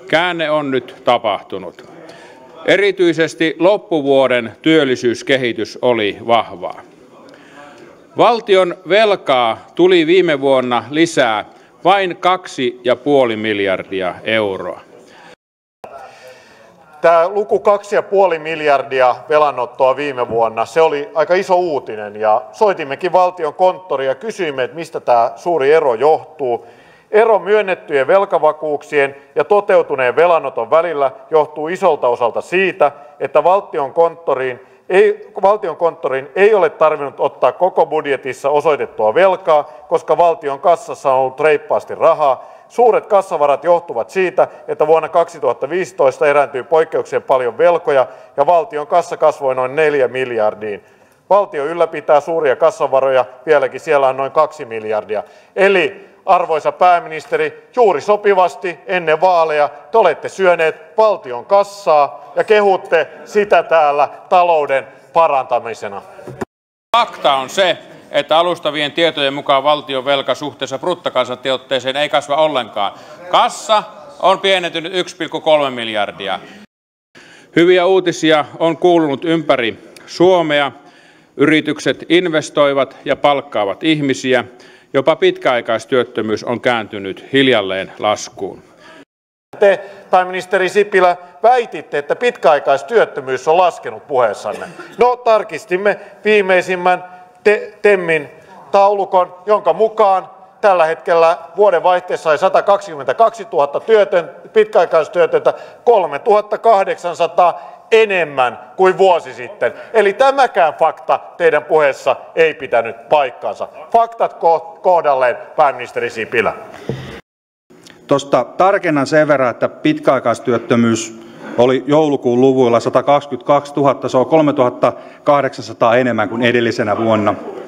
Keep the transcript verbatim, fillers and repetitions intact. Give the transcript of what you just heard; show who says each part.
Speaker 1: Käänne on nyt tapahtunut. Erityisesti loppuvuoden työllisyyskehitys oli vahvaa. Valtion velkaa tuli viime vuonna lisää vain kaksi pilkku viisi miljardia euroa.
Speaker 2: Tämä luku kaksi pilkku viisi miljardia velanottoa viime vuonna, se oli aika iso uutinen ja soitimmekin Valtiokonttoriin ja kysyimme, että mistä tämä suuri ero johtuu. Ero myönnettyjen velkavakuuksien ja toteutuneen velanoton välillä johtuu isolta osalta siitä, että Valtiokonttoriin ei, Valtiokonttoriin ei ole tarvinnut ottaa koko budjetissa osoitettua velkaa, koska valtion kassassa on ollut reippaasti rahaa. Suuret kassavarat johtuvat siitä, että vuonna kaksituhattaviisitoista erääntyi poikkeuksien paljon velkoja ja valtion kassa kasvoi noin neljä miljardiin. Valtio ylläpitää suuria kassavaroja, vieläkin siellä on noin kaksi miljardia. Eli arvoisa pääministeri, juuri sopivasti ennen vaaleja te olette syöneet valtion kassaa ja kehutte sitä täällä talouden parantamisena.
Speaker 1: Fakta on se, että alustavien tietojen mukaan valtion velka suhteessa bruttokansantuotteeseen ei kasva ollenkaan. Kassa on pienentynyt yksi pilkku kolme miljardia. Hyviä uutisia on kuulunut ympäri Suomea. Yritykset investoivat ja palkkaavat ihmisiä. Jopa pitkäaikaistyöttömyys on kääntynyt hiljalleen laskuun.
Speaker 2: Te, pääministeri Sipilä, väititte, että pitkäaikaistyöttömyys on laskenut puheessanne. No, tarkistimme viimeisimmän te- TEMin taulukon, jonka mukaan tällä hetkellä vuodenvaihteessa oli sata kaksikymmentäkaksituhatta työtön, pitkäaikaistyötöntä, kolmetuhattakahdeksansataa enemmän kuin vuosi sitten. Eli tämäkään fakta teidän puheessa ei pitänyt paikkaansa. Faktat kohdalleen, pääministeri Sipilä.
Speaker 3: Tuosta tarkennan sen verran, että pitkäaikaistyöttömyys oli joulukuun luvuilla sata kaksikymmentäkaksituhatta, se on kolmetuhattakahdeksansataa enemmän kuin edellisenä vuonna.